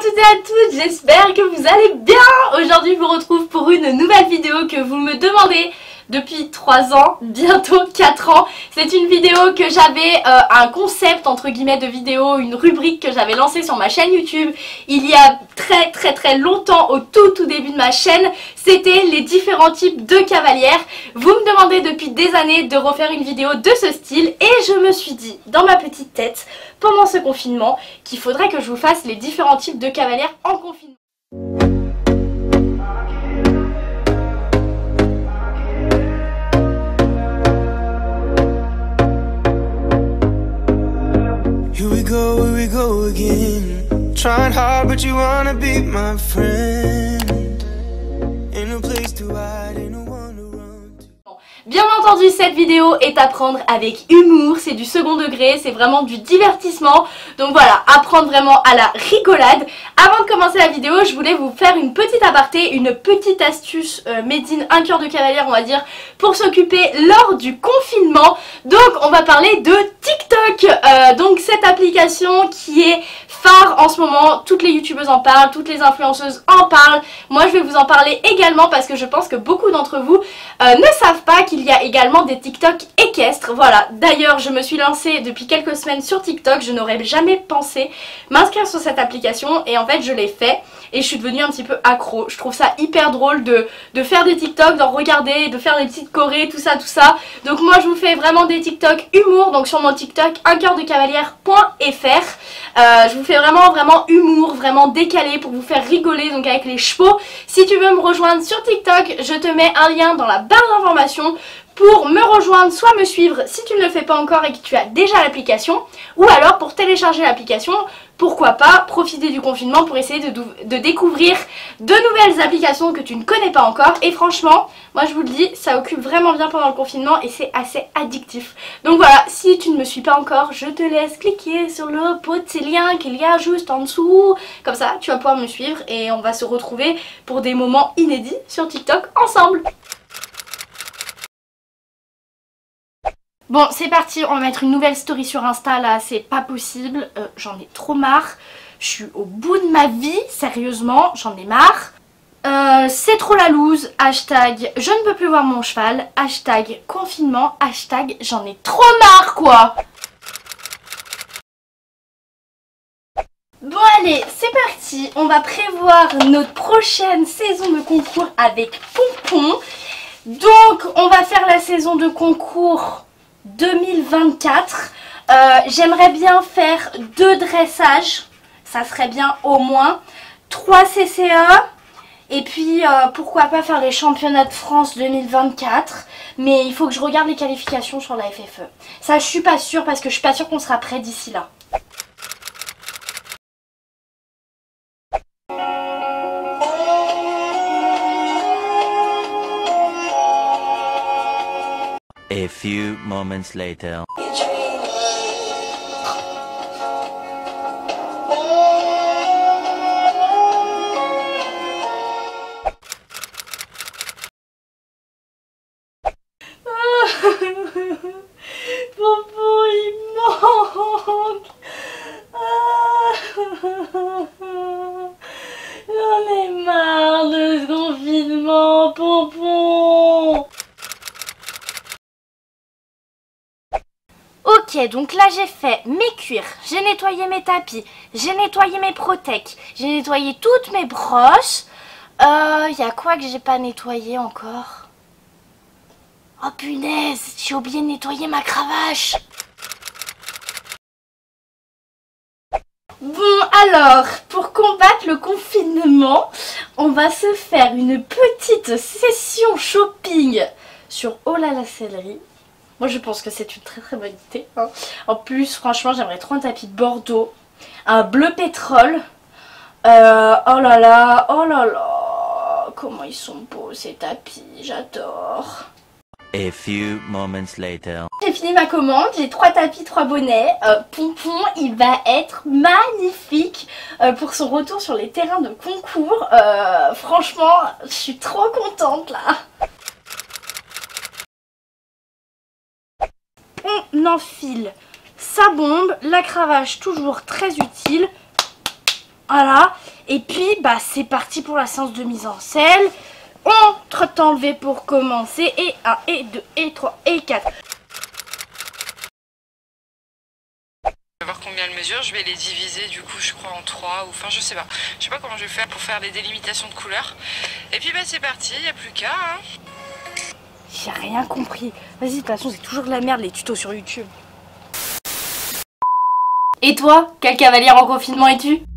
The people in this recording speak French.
toutes et à tous, j'espère que vous allez bien. Aujourd'hui je vous retrouve pour une nouvelle vidéo que vous me demandez depuis 3 ans, bientôt 4 ans. C'est une vidéo que j'avais, un concept entre guillemets de vidéo, une rubrique que j'avais lancée sur ma chaîne YouTube il y a très longtemps, au tout début de ma chaîne. C'était les différents types de cavalières. Vous me demandez depuis des années de refaire une vidéo de ce style et je me suis dit dans ma petite tête pendant ce confinement qu'il faudrait que je vous fasse les différents types de cavalières en confinement. Here we go again. Trying hard, but you wanna be my friend. Ain't no place to hide, ain't no one to run to. Bien entendu, cette vidéo est à prendre avec humour, c'est du second degré, c'est vraiment du divertissement. Donc voilà, à prendre vraiment à la rigolade. Avant de commencer la vidéo, je voulais vous faire une petite aparté, une petite astuce made in un cœur de cavalière, on va dire, pour s'occuper lors du confinement. Donc on va parler de TikTok, donc cette application qui est phare en ce moment, toutes les youtubeuses en parlent, toutes les influenceuses en parlent. Moi je vais vous en parler également parce que je pense que beaucoup d'entre vous ne savent pas qu'il y a également des TikTok équestres. Voilà, d'ailleurs je me suis lancée depuis quelques semaines sur TikTok, je n'aurais jamais pensé m'inscrire sur cette application et en fait je l'ai fait et je suis devenue un petit peu accro. Je trouve ça hyper drôle de faire des TikTok, d'en regarder, de faire des petites chorés, tout ça. Donc moi je vous fais vraiment des TikTok humour, donc sur mon TikTok uncoeurdecavalière.fr. Je vous fais vraiment humour, vraiment décalé pour vous faire rigoler, donc avec les chevaux. Si tu veux me rejoindre sur TikTok, je te mets un lien dans la barre d'informations pour me rejoindre, soit me suivre si tu ne le fais pas encore et que tu as déjà l'application, ou alors pour télécharger l'application, pourquoi pas profiter du confinement pour essayer de découvrir de nouvelles applications que tu ne connais pas encore. Et franchement, moi je vous le dis, ça occupe vraiment bien pendant le confinement et c'est assez addictif. Donc voilà, si tu ne me suis pas encore, je te laisse cliquer sur le petit lien qu'il y a juste en dessous. Comme ça, tu vas pouvoir me suivre et on va se retrouver pour des moments inédits sur TikTok ensemble. Bon, c'est parti, on va mettre une nouvelle story sur Insta là, c'est pas possible, j'en ai trop marre, je suis au bout de ma vie, sérieusement, j'en ai marre. C'est trop la loose, hashtag je ne peux plus voir mon cheval, hashtag confinement, hashtag j'en ai trop marre quoi. Bon allez, c'est parti, on va prévoir notre prochaine saison de concours avec Pompon. Donc on va faire la saison de concours 2024. J'aimerais bien faire 2 dressages, ça serait bien au moins, 3 CCA et puis pourquoi pas faire les championnats de France 2024, mais il faut que je regarde les qualifications sur la FFE. Ça je suis pas sûre parce que je suis pas sûre qu'on sera prêt d'ici là. A few moments later. Pompon, il manque. J'en ai marre de ce confinement, Pompon. Ok, donc là j'ai fait mes cuirs, j'ai nettoyé mes tapis, j'ai nettoyé mes protèques, j'ai nettoyé toutes mes brosses. Y a quoi que j'ai pas nettoyé encore? Oh punaise, j'ai oublié de nettoyer ma cravache. Bon alors, pour combattre le confinement, on va se faire une petite session shopping sur Oh là la céleri. Moi je pense que c'est une très bonne idée. Hein. En plus franchement j'aimerais trop un tapis de Bordeaux. Un bleu pétrole. Oh là là. Comment ils sont beaux ces tapis. J'adore. A few moments later. J'ai fini ma commande. J'ai 3 tapis, 3 bonnets. Pompon il va être magnifique pour son retour sur les terrains de concours. Franchement je suis trop contente là. On enfile sa bombe, la cravache toujours très utile. Voilà. Et puis, bah, c'est parti pour la séance de mise en selle. On trotte enlevé pour commencer. Et 1, et 2, et 3, et 4. Je vais voir combien elle mesure, je vais les diviser du coup je crois en 3 ou enfin je sais pas comment je vais faire pour faire les délimitations de couleurs. Et puis bah c'est parti, il n'y a plus qu'à hein. J'ai rien compris. Vas-y, de toute façon c'est toujours de la merde les tutos sur YouTube. Et toi, quelle cavalière en confinement es-tu?